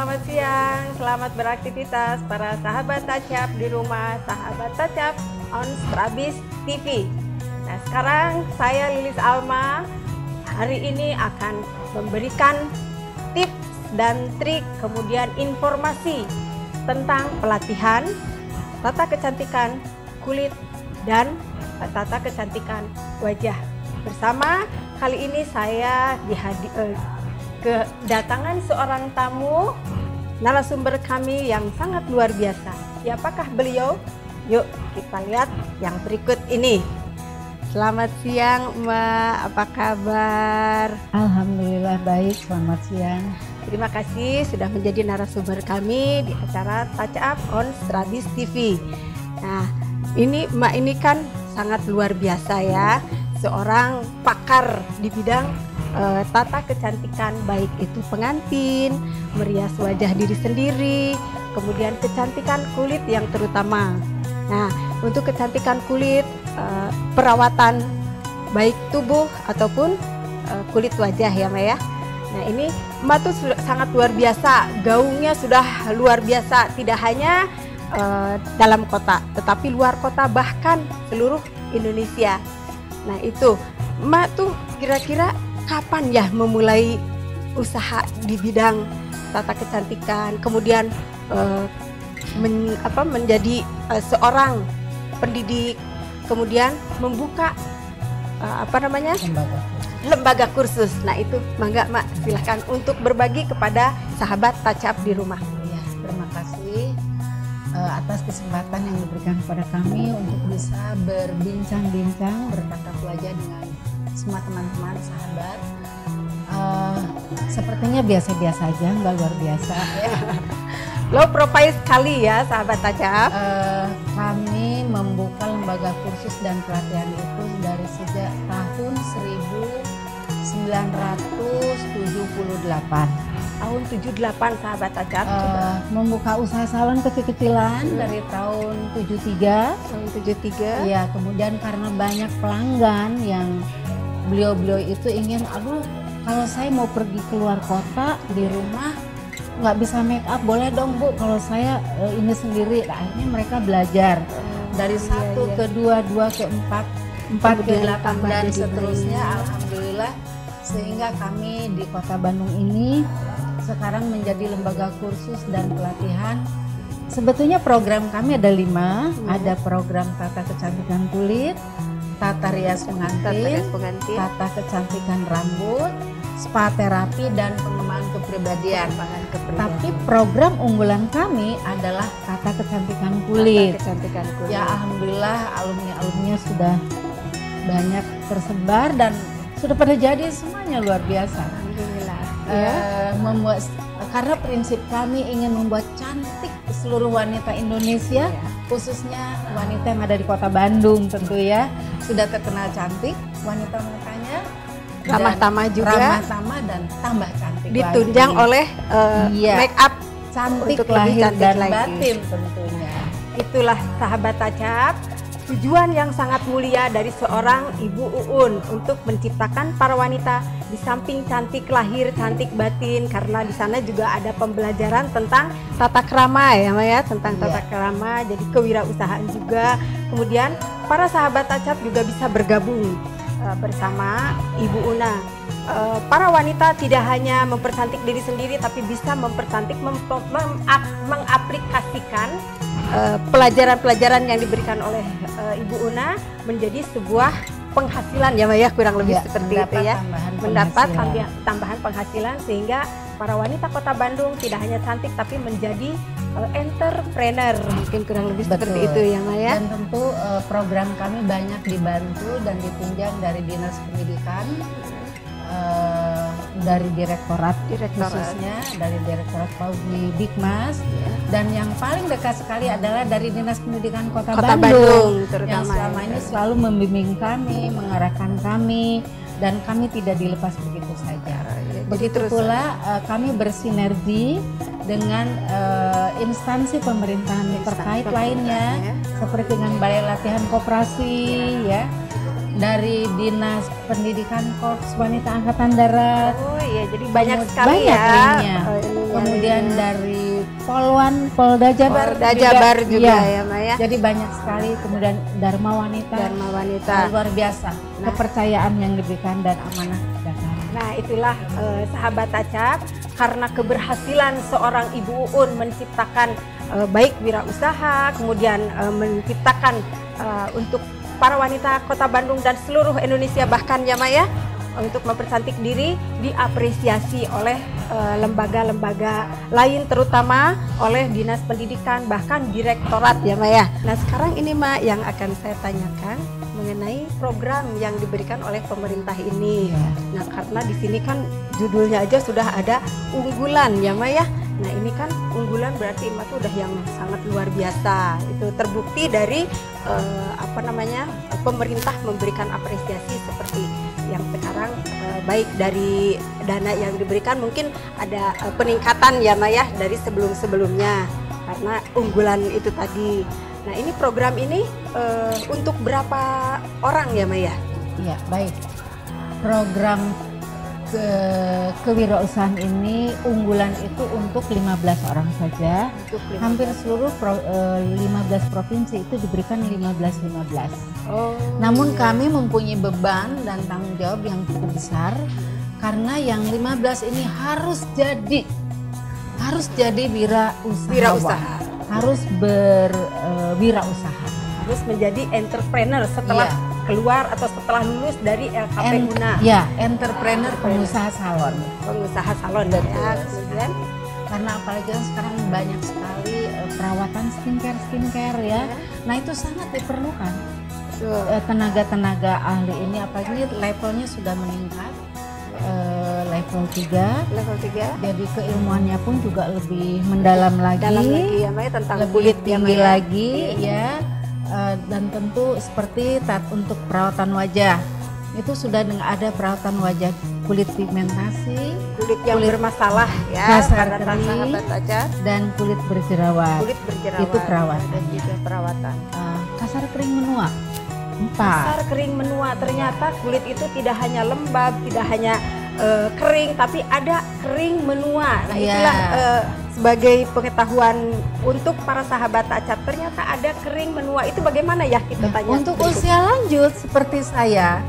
selamat siang, selamat beraktivitas para sahabat Tacap di rumah, sahabat Tacap on Strabis TV. Nah, sekarang saya Lilis Alma hari ini akan memberikan tips dan trik, kemudian informasi tentang pelatihan tata kecantikan kulit dan tata kecantikan wajah. Bersama kali ini saya kedatangan seorang tamu narasumber kami yang sangat luar biasa. Siapakah beliau? Yuk kita lihat yang berikut ini. Selamat siang Mbak, apa kabar? Alhamdulillah baik, selamat siang. Terima kasih sudah menjadi narasumber kami di acara Touch Up on Strabis TV. Nah, ini Mbak ini kan sangat luar biasa ya, seorang pakar di bidang tata kecantikan, baik itu pengantin, merias wajah diri sendiri, kemudian kecantikan kulit yang terutama. Nah, untuk kecantikan kulit, perawatan baik tubuh ataupun kulit wajah ya Mbak ya. Nah, ini Mbak tuh sangat luar biasa, gaungnya sudah luar biasa, tidak hanya dalam kota, tetapi luar kota, bahkan seluruh Indonesia. Nah, itu Mbak tuh kira-kira kapan ya memulai usaha di bidang tata kecantikan, kemudian menjadi seorang pendidik, kemudian membuka lembaga kursus. Nah, itu mangga Mak, silahkan untuk berbagi kepada sahabat Touch Up di rumah. Ya, terima kasih atas kesempatan yang diberikan kepada kami untuk bisa berbincang-bincang, bertatap wajah dengan semua teman-teman sahabat. Sepertinya biasa-biasa aja, nggak luar biasa. Low profile sekali ya sahabat Touch Up. Kami membuka lembaga kursus dan pelatihan itu dari sejak tahun 1978. Tahun 78 sahabat Touch Up. Membuka usaha salon kecil-kecilan dari tahun 73. Tahun 73. Iya, kemudian karena banyak pelanggan yang beliau-beliau itu ingin, aduh kalau saya mau pergi keluar kota di rumah nggak bisa make up, boleh dong Bu kalau saya ini sendiri. Nah, akhirnya mereka belajar dari satu ke dua ke empat ke 8 dan seterusnya. Alhamdulillah, sehingga kami di Kota Bandung ini sekarang menjadi lembaga kursus dan pelatihan. Sebetulnya program kami ada 5, ada program tata kecantikan kulit, tata rias pengantin, tata kecantikan rambut, spa terapi, dan pengembangan kepribadian. Tapi program unggulan kami adalah tata kecantikan kulit. Ya, alhamdulillah alumni-alumninya sudah banyak tersebar dan sudah pada jadi semuanya luar biasa. Alhamdulillah. Membuat, karena prinsip kami ingin membuat cantik seluruh wanita Indonesia, khususnya wanita yang ada di Kota Bandung tentu ya. Sudah terkenal cantik, wanita-wanitanya ramah tamah juga, ramah tamah dan tambah cantik ditunjang lagi oleh make up cantik untuk lahir lebih cantik dan lagi. batin tentunya. Itulah sahabat Touch Up, tujuan yang sangat mulia dari seorang Ibu Uun untuk menciptakan para wanita di samping cantik lahir, cantik batin, karena di sana juga ada pembelajaran tentang tata krama ya Maya, tentang tata krama, jadi kewirausahaan juga. Kemudian para sahabat Touch Up juga bisa bergabung bersama Ibu Una. Para wanita tidak hanya mempercantik diri sendiri, tapi bisa mempercantik, mengaplikasikan pelajaran-pelajaran yang diberikan oleh Ibu Una menjadi sebuah penghasilan ya Maya, kurang lebih seperti itu ya, mendapat tambahan penghasilan, sehingga para wanita Kota Bandung tidak hanya cantik tapi menjadi entrepreneur, mungkin kurang lebih seperti itu ya Maya. Dan tentu program kami banyak dibantu dan ditunjang dari Dinas Pendidikan, dari Direktorat khususnya, dari Direktorat Paudi Bikmas, dan yang paling dekat sekali adalah dari Dinas Pendidikan Kota Bandung yang selama ini selalu membimbing kami, mengarahkan kami, dan kami tidak dilepas begitu saja. Begitu pula kami bersinergi dengan instansi pemerintahan terkait lainnya, seperti dengan Balai Latihan Koperasi ya, dari Dinas Pendidikan Korps Wanita Angkatan Darat. Oh iya, jadi banyak sekali banyak ya. linknya. Ininya, Kemudian linknya. dari Polwan, Polda Jabar, Polda Jabar juga ya, Maya. Jadi banyak sekali. Kemudian Dharma Wanita, Dharma Wanita. luar biasa. Kepercayaan yang diberikan dan amanah kepada kami. Nah itulah sahabat Acap, karena keberhasilan seorang Ibu Uun menciptakan baik wirausaha, kemudian menciptakan untuk para wanita Kota Bandung dan seluruh Indonesia bahkan ya Maya, untuk mempercantik diri diapresiasi oleh lembaga-lembaga lain, terutama oleh Dinas Pendidikan bahkan Direktorat ya Maya. Nah sekarang ini Ma yang akan saya tanyakan mengenai program yang diberikan oleh pemerintah ini. Nah karena di sini kan judulnya aja sudah ada unggulan ya Maya. Nah ini kan unggulan berarti Emak tuh udah yang sangat luar biasa. Itu terbukti dari pemerintah memberikan apresiasi seperti yang sekarang, baik dari dana yang diberikan mungkin ada peningkatan ya Maya dari sebelum-sebelumnya karena unggulan itu tadi. Nah ini program ini untuk berapa orang ya Maya? Iya baik. Program kewirausahaan ini unggulan itu untuk 15 orang saja. Hampir seluruh 15 provinsi itu diberikan 15-15. Oh, Namun iya. kami mempunyai beban dan tanggung jawab yang cukup besar karena yang 15 ini harus jadi wirausaha. Harus berwirausaha. Harus menjadi entrepreneur setelah keluar atau setelah lulus dari LKP UNA. Ya, entrepreneur pengusaha salon. Pengusaha salon ya. Kemudian Karena apalagi kan sekarang banyak sekali perawatan skincare ya. Nah itu sangat diperlukan. Tenaga-tenaga ahli ini apalagi levelnya sudah meningkat. Level 3. level 3 Jadi keilmuannya pun juga lebih mendalam lagi. dalam lagi ya Maya, tentang lebih kulit ya tinggi Maya. lagi ya. Dan tentu seperti untuk perawatan wajah itu sudah ada perawatan wajah kulit pigmentasi, kulit yang bermasalah ya kasar para kering, sahabat aja, dan kulit berjerawat. kulit berjerawat Itu perawatan. dan juga perawatan. Kasar kering menua 4. Kasar kering menua, ternyata kulit itu tidak hanya lembab, tidak hanya kering, tapi ada kering menua. Nah Iya. itulah sebagai pengetahuan untuk para sahabat Acap, ternyata ada kering menua. Itu bagaimana ya kita tanya? Untuk usia lanjut seperti saya,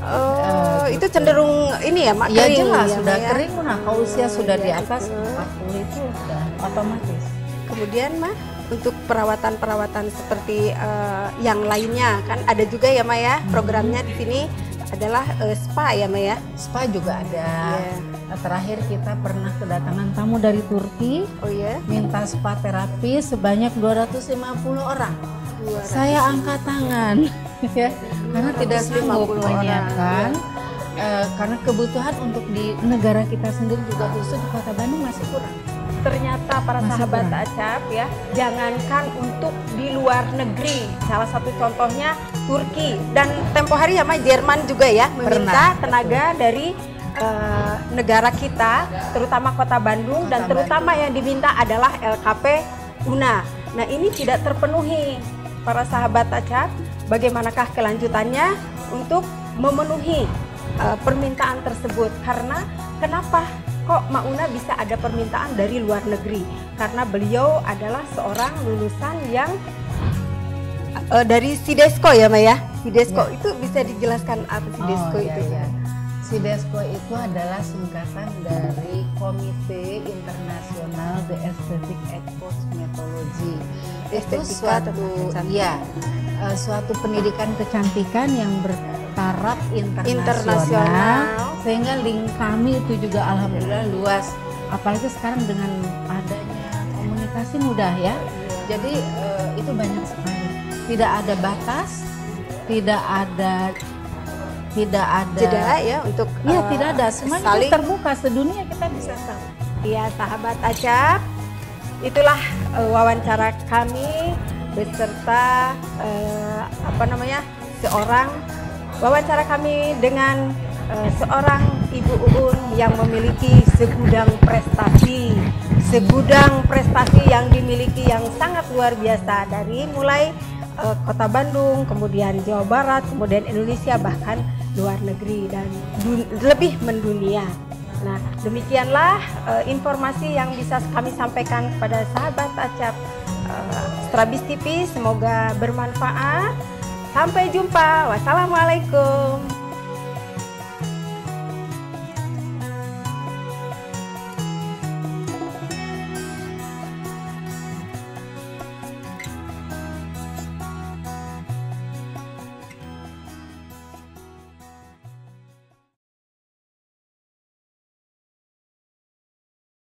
itu cenderung ini ya Mak, ya kering jelas ya, sudah Mak, ya? kering menua. Kalau usia sudah di ya, atas betul. 40 itu sudah otomatis. Kemudian Mak, untuk perawatan-perawatan seperti yang lainnya kan ada juga ya Maya, programnya di sini adalah spa ya Maya. Spa juga ada. Iya. Terakhir kita pernah kedatangan tamu dari Turki Oh ya. minta spa terapi sebanyak 250 orang. Saya angkat tangan ya karena tidak sanggup 250 orang, menyiapkan karena kebutuhan untuk di negara kita sendiri juga khusus di Kota Bandung masih kurang. Ternyata para Masih sahabat kurang. Acap ya, jangankan untuk di luar negeri, salah satu contohnya Turki dan tempo hari ya Mak, Jerman juga ya meminta tenaga dari negara kita, terutama Kota Bandung, dan terutama yang diminta adalah LKP UNA. Nah ini tidak terpenuhi para sahabat Acap. Bagaimanakah kelanjutannya untuk memenuhi permintaan tersebut? Karena kenapa kok Mauna bisa ada permintaan dari luar negeri? Karena beliau adalah seorang lulusan yang dari Sidesco ya Maya. Sidesco Ya. itu bisa dijelaskan apa Sidesco itu? Ya. Sidesco itu adalah singkatan dari Komite Internasional The Aesthetic and Cosmetology. Itu Estetika suatu pendidikan kecantikan yang bertaraf internasional. Internasional. Sehingga link kami itu juga alhamdulillah luas. Apalagi sekarang dengan adanya komunikasi mudah ya. Jadi itu banyak sekali. Tidak ada batas, tidak ada Jeda ya untuk tidak ada, semuanya saling itu terbuka, sedunia kita bisa tahu. Iya sahabat Acap, itulah wawancara kami beserta wawancara kami dengan seorang Ibu Uun yang memiliki segudang prestasi yang dimiliki yang sangat luar biasa, dari mulai Kota Bandung, kemudian Jawa Barat, kemudian Indonesia, bahkan luar negeri dan lebih mendunia. Nah, demikianlah informasi yang bisa kami sampaikan kepada sahabat Tacap Strabis TV. Semoga bermanfaat. Sampai jumpa. Wassalamualaikum.